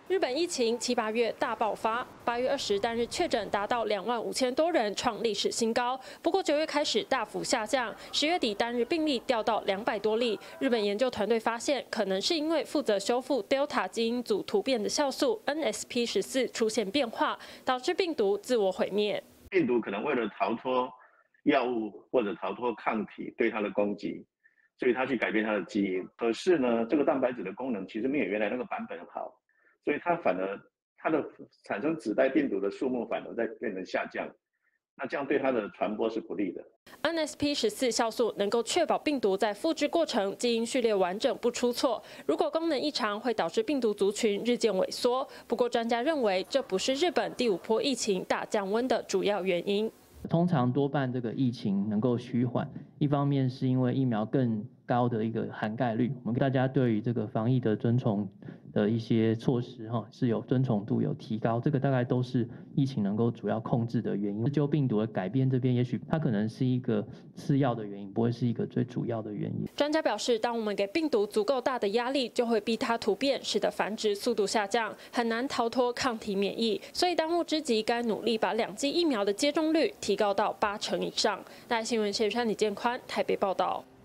日本疫情7、8月大爆发，8月20单日确诊达到25000多人，创历史新高。不过9月开始大幅下降，10月底单日病例掉到200多例。日本研究团队发现，可能是因为负责修复 Delta 基因组突变的酵素 NSP14出现变化，导致病毒自我毁灭。 病毒可能为了逃脱药物或者逃脱抗体对它的攻击，所以它去改变它的基因。可是呢，这个蛋白质的功能其实没有原来那个版本好。所以它反而它的产生子代病毒的数目反而在变成下降，那这样对它的传播是不利的。 NSP14酵素能够确保病毒在复制过程基因序列完整不出错，如果功能异常，会导致病毒族群日渐萎缩。不过专家认为，这不是日本第5波疫情大降温的主要原因。 通常多半这个疫情能够趋缓，一方面是因为疫苗更高的一个涵盖率，我们大家对于这个防疫的遵从的一些措施是有遵从度有提高，这个大概都是疫情能够主要控制的原因。就病毒的改变这边，也许它可能是一个次要的原因，不会是一个最主要的原因。 专家表示，当我们给病毒足够大的压力，就会逼它突变，使得繁殖速度下降，很难逃脱抗体免疫。所以当务之急，该努力把2剂疫苗的接种率提高到80%以上。大新闻谢宇山、李建宽台北报道。